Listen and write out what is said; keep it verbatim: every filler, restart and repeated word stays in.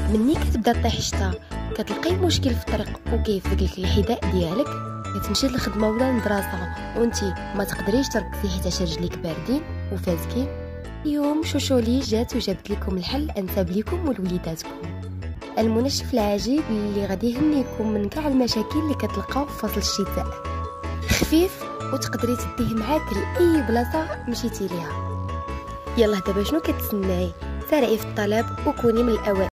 مني كتبدا طيح الشتا كتلقاي مشكل في الطريق وكيفك لك الحذاء ديالك، كتمشي للخدمه ولا للمدرسه وانتي ما تقدريش تركزي حيت رجليك باردين وفازكين. اليوم شوشولي جات وجابت لكم الحل انسب لكم ولوليداتكم، المنشف العجيب اللي غادي يهنيكم من كاع المشاكل اللي كتلقاو في فصل الشتاء. خفيف وتقدري تديه معاك لاي بلاصه مشيتي ليها. يلا دابا شنو كتسناي؟ سارعي في الطلب وكوني من الاوائل.